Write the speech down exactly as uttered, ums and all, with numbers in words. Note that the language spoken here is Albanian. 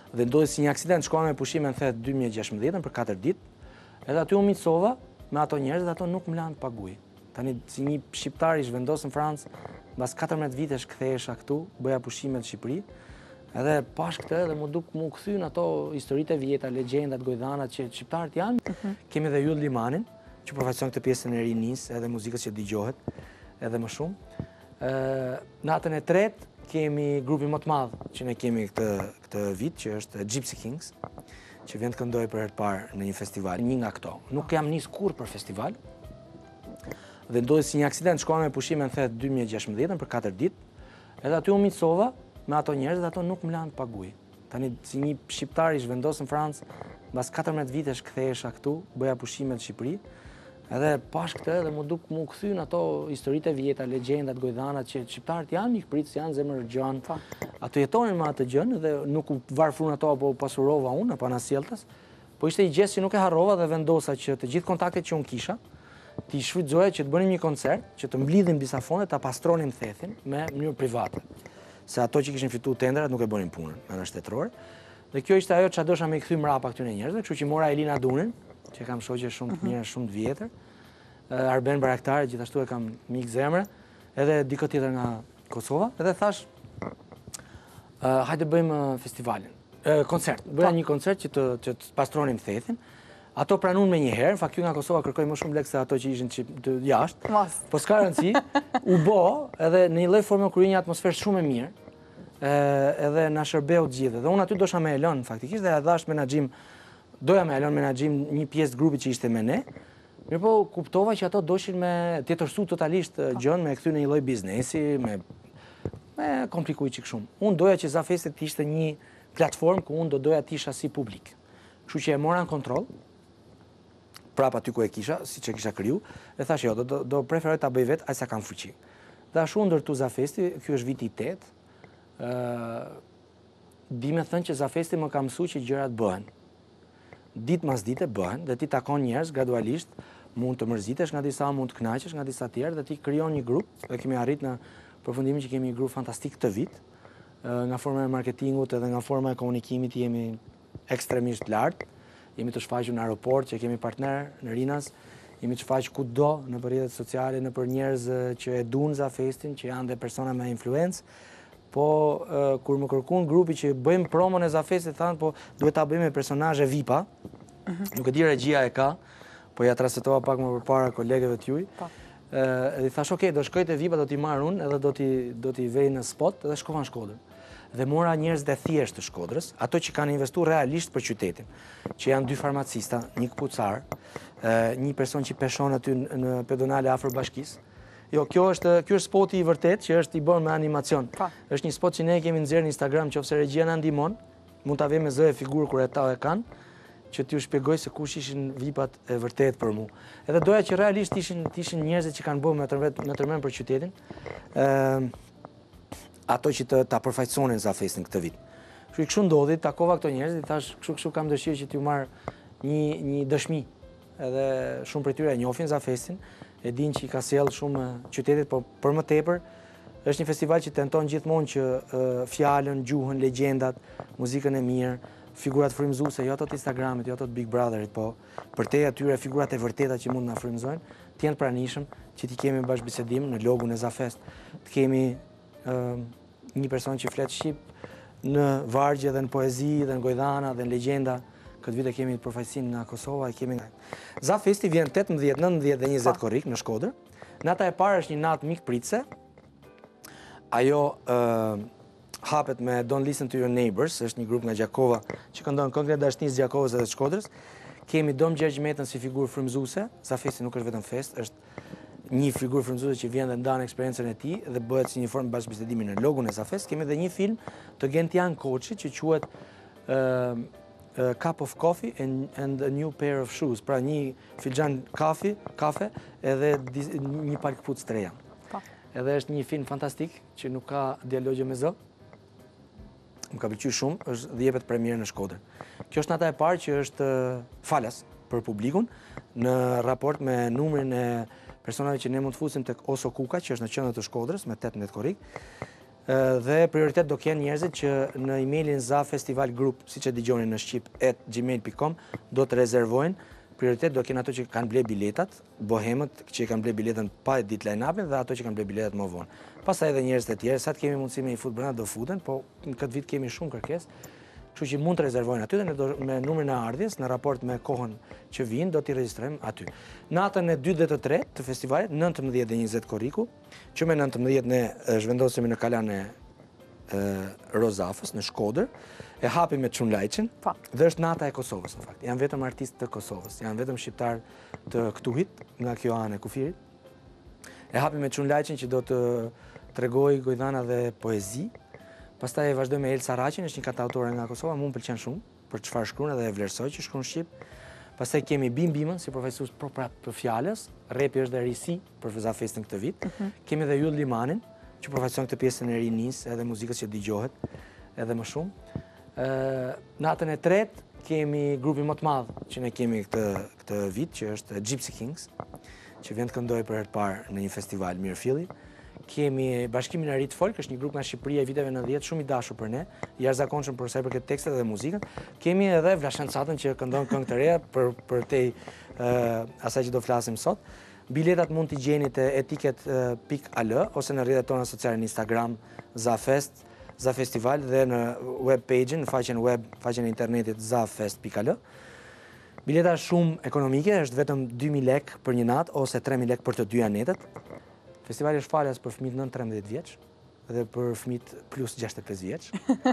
Dhe ndodhi si një aksident, shkova me pushime në thet dy mijë e gjashtëmbëdhjetë për katër ditë. Edhe aty u miqsova me ato njerëz dhe ato nuk më lanë të paguaj. Tani si një shqiptar ish vendos në Francë, mbas katërmbëdhjetë vitesh kthehesha këtu, bëja pushime në Shqipëri. Edhe pash këtë dhe mu duk mu kthyn ato historitë e vjeta, legjendat, gojdanat që shqiptarët janë. Mm -hmm. Kemi dhe Yll Limanin, që përfaqëson këtë pjesën e rinis, edhe muzikës që dëgjohet, edhe më shumë. E, në natën e tretë kemi grupi më të madh që ne kemi këtë këtë vit, që është Gypsy Kings, që vjen të këndoj për herë të parë në një festival. Një nga këto. Nuk jam nis kurrë për festival. Dhe ndodhi si një aksident, shkova me pushime në thet dy mijë e gjashtëmbëdhjetë për katër ditë. Edhe aty u miqsova me ato njerëz dhe ato nuk më lanë të paguaj. Tani si një shqiptar ish vendos në Francë, mbas katërmbëdhjetë vitesh kthehesha këtu, bëja pushime në Shqipëri. Edhe pash këtë dhe mu duk mu kthyn ato historitë e vjeta, legjendat, gojdanat që shqiptarët janë, mikpritës janë, zemër gjan. Ato jetonin me atë gjën dhe nuk u varfrun ato apo pasurova unë, apo anasjelltas. Po ishte një gjest që nuk e harrova dhe vendosa që të gjithë kontaktet që unë kisha, t'i shfrytëzoja që të bënim një koncert, që të mblidhim disa fonde, ta pastronim thethin me mënyrë private. Se ato që kishin fituar tendrat nuk e bënin punën në shtetëror. Dhe kjo ishte ajo që dosha me i kthy mrapa këtyre njerëzve, kështu që mora Elina Dunin, që kam shoqe shumë të mirë, shumë të vjetër. Arben Baraktari, gjithashtu e kam mik zemre, edhe dikë tjetër nga Kosova, edhe thash, uh, hajde bëjmë festivalin, uh, koncert. Bëja një koncert që të, që të pastronim thethin. Ato pranun me një herë, fa kjo nga Kosova kërkoj më shumë lek se ato që ishin të jashtë. Po s'ka rëndësi, u bo, edhe në një lloj forme kur një atmosferë shumë e mirë, edhe na shërbeu të gjithë. Dhe unë aty dosha me Elon faktikisht dhe dhash menaxhim, doja me Elon menaxhim një pjesë të grupit që ishte me ne. Mirë po kuptova që ato doshin me tjetërsu totalisht gjën, me kthy në një lloj biznesi, me me komplikuj çik shumë. Unë doja që Zafesti të ishte një platformë ku unë do doja të isha si publik. Kështu që e mora në kontroll, prap aty ku e kisha, siç e kisha kriju, dhe thash jo, do, do, do preferoj ta bëj vetë, aq sa kam fuqi. Dhe ashtu ndërtu Zafesti, ky është viti i tetë. ë Di me thënë që Zafesti më ka mësuar që gjërat bëhen. Ditë mas dite bëhen dhe ti takon njerëz gradualisht, mund të mërzitesh nga disa, mund të kënaqesh nga disa tjerë dhe ti krijon një grup dhe kemi arrit në përfundimin që kemi një grup fantastik këtë vit. Nga forma e marketingut edhe nga forma e komunikimit jemi ekstremisht lartë. Jemi të shfaqur në aeroport që kemi partner në Rinas, jemi të shfaqur kudo në rrjetet sociale, në për njerëz që e duan Zafestin, që janë dhe persona me influencë. Po uh, kur më kërkuan grupi që bëjmë promon e Zafestit, thanë po duhet ta bëjmë me personazhe V I P-a. Uh -huh. Nuk e di regjia e ka, po ja transmetova pak më përpara kolegëve të juaj. Po. Ë uh, thash, "Ok, do shkoj te V I P-a, do t'i marr unë, edhe do t'i do t'i vej në spot dhe shkova në Shkodër." Dhe mora njerëz të thjeshtë të Shkodrës, ato që kanë investuar realisht për qytetin, që janë dy farmacista, një kpucar, uh, një person që peshon aty në pedonale afër bashkisë. Jo, kjo është, kjo është spoti i vërtet që është i bërë me animacion. Pa. Është një spot që ne kemi nxjerrë në Instagram, qofse regjia na ndihmon, mund ta vëmë me zë e figurë kur ata e kanë, që t'ju shpjegoj se kush ishin V I P-at e vërtet për mua. Edhe doja që realisht ishin ishin njerëzit që kanë bërë me tërmet me tërmend për qytetin. Ë ato që të ta përfaqësonin Zafestin këtë vit. Kështu kështu ndodhi, takova këto njerëz, i thash, kështu kështu kam dëshirë që t'ju marr një një dëshmi. Edhe shumë prej tyre e njohin Zafestin. E din që i ka sjellë shumë qytetit, por për më tepër është një festival që tenton gjithmonë që uh, fjalën, gjuhën, legjendat, muzikën e mirë, figurat frymëzuese, jo ato të Instagramit, jo ato të Big Brotherit, po përtej atyre figurat e vërteta që mund na frymëzojnë, të jenë pranishëm, që ti kemi bashkëbisedim në logun e Zafest, të kemi uh, një person që flet shqip në vargje dhe në poezi dhe në gojdhana dhe në legjenda. Këtë vit e kemi përfaqësinë nga Kosova, e kemi nga Zafesti vjen tetëmbëdhjetë, nëntëmbëdhjetë dhe njëzet korrik në Shkodër. Nata e parë është një natë mikpritëse. Ajo uh, hapet me Don't Listen to Your Neighbors, është një grup nga Gjakova që këndon këngët e dashurisë Gjakovës edhe të Shkodrës. Kemi Dom Gjergj Metën si figurë frymëzuese. Zafesti nuk është vetëm fest, është një figurë frymëzuese që vjen dhe ndan eksperiencën e tij dhe bëhet si një formë bashkëbisedimi në logun e Zafest. Kemi edhe një film të Gentian Koçi që quhet uh, A cup of coffee and, and a new pair of shoes. Pra një filxhan kafe, kafe edhe një palë këpucë të reja. Pa. Edhe është një film fantastik që nuk ka dialogje me zë. Më ka pëlqyer shumë, është dhe jepet premierë në Shkodër. Kjo është nata e parë që është falas për publikun në raport me numrin e personave që ne mund të fusim tek Oso Kuka, që është në qendër të Shkodrës me tetëmbëdhjetë korrik. Dhe prioritet do kenë njerëzit që në emailin za festival group, si që dëgjoni në shqip at gmail dot com, do të rezervojnë. Prioritet do kenë ato që kanë ble biletat, bohemët që kanë ble biletën pa e ditë line-upin dhe ato që kanë ble biletat më vonë. Pastaj edhe njerëzit e tjerë, sa të kemi mundësi me i fut brenda do futen, po në këtë vit kemi shumë kërkesë. Kështu që mund të rezervojnë aty dhe ne do, me numrin e ardhjes, në raport me kohën që vinë, do t'i regjistrojmë aty. Natën e dytë dhe të tretë të festivalit, nëntëmbëdhjetë dhe njëzet Korriku, që me nëntëmbëdhjetë ne zhvendosemi në kalan e Rozafës, në Shkodër, e hapi me Çunlajqin, dhe është nata e Kosovës, në fakt. Janë vetëm artistë të Kosovës, janë vetëm shqiptar të Ktuhit, nga kjo anë e kufirit. E hapi me Çunlajqin që do të tregoj gojdhana dhe poezi. Pastaj e vazhdoj me Elsa Raqin, është një kantautore nga Kosova, mu më pëlqen shumë, për çfarë shkruan edhe e vlerësoj që shkruan shqip. Pastaj kemi Bim Bimën, si profesus propra për fjalës, repi është dhe risi për Za Festin këtë vit. Kemi edhe Yll Limanin, që profesion këtë pjesën e rinis, edhe muzikës që dëgjohet, edhe më shumë. Natën e tretë kemi grupi më të madh që ne kemi këtë, këtë vit, që është Gypsy Kings, që vjen të këndoj për herë të parë në një festival Mirëfilli. Kemi Bashkimin e Rit Folk, është një grup nga Shqipëria i viteve nëntëdhjetë, shumë i dashur për ne, i jashtëzakonshëm për sa i përket tekstet dhe muzikën. Kemi edhe Vlashancatën që këndon këngë të reja për për te uh, asaj që do flasim sot. Biletat mund t'i gjeni te etiket dot al ose në rrjetet tona sociale në Instagram Zafest, Zafestival dhe në web page-in, në faqen web, faqen e internetit zafest dot al. Bileta është shumë ekonomike, është vetëm dy mijë lekë për një natë ose tre mijë lekë për të dy anetet. Festivali është falas për fëmijët nëntë tridhjetë vjeç dhe për fëmijët plus gjashtëdhjetë pesë vjeç.